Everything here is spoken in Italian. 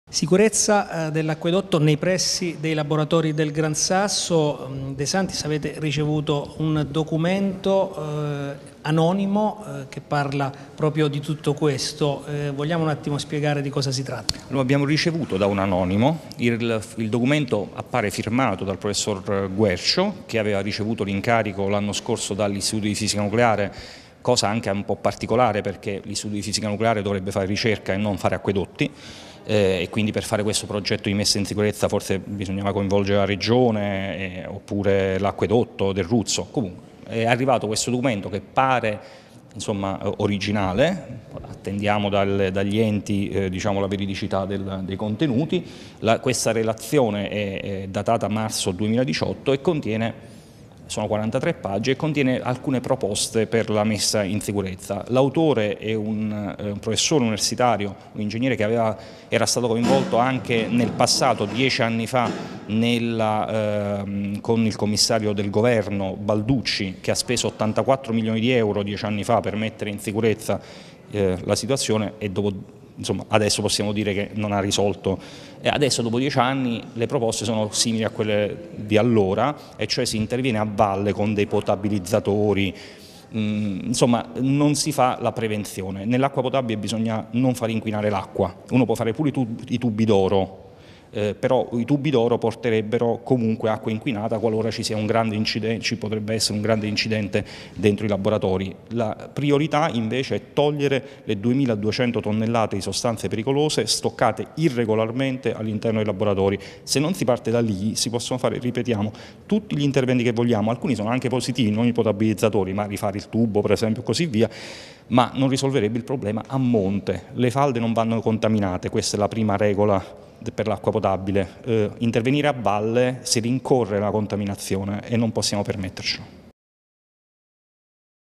Sicurezza dell'acquedotto nei pressi dei laboratori del Gran Sasso. De Santis, avete ricevuto un documento anonimo che parla proprio di tutto questo. Vogliamo un attimo spiegare di cosa si tratta? Lo abbiamo ricevuto da un anonimo. Il documento appare firmato dal professor Guercio, che aveva ricevuto l'incarico l'anno scorso dall'Istituto di Fisica Nucleare, cosa anche un po' particolare perché l'Istituto di Fisica Nucleare dovrebbe fare ricerca e non fare acquedotti. E quindi per fare questo progetto di messa in sicurezza forse bisognava coinvolgere la regione oppure l'acquedotto del Ruzzo. Comunque è arrivato questo documento che pare originale, attendiamo dagli enti diciamo, la veridicità dei contenuti. Questa relazione è datata marzo 2018 e contiene, sono 43 pagine, e contiene alcune proposte per la messa in sicurezza. L'autore è un professore universitario, un ingegnere che era stato coinvolto anche nel passato, 10 anni fa, con il commissario del governo Balducci, che ha speso 84 milioni di euro 10 anni fa per mettere in sicurezza la situazione, e adesso possiamo dire che non ha risolto. E adesso, dopo 10 anni, le proposte sono simili a quelle di allora, e cioè si interviene a valle con dei potabilizzatori. Insomma, non si fa la prevenzione. Nell'acqua potabile bisogna non far inquinare l'acqua. Uno può fare pure i tubi d'oro, però i tubi d'oro porterebbero comunque acqua inquinata qualora ci potrebbe essere un grande incidente dentro i laboratori. La priorità invece è togliere le 2200 tonnellate di sostanze pericolose stoccate irregolarmente all'interno dei laboratori. Se non si parte da lì si possono fare, ripetiamo, tutti gli interventi che vogliamo, alcuni sono anche positivi, non i potabilizzatori, ma rifare il tubo per esempio e così via, ma non risolverebbe il problema a monte. Le falde non vanno contaminate, questa è la prima regola per l'acqua potabile. Intervenire a valle si rincorre la contaminazione e non possiamo permettercelo.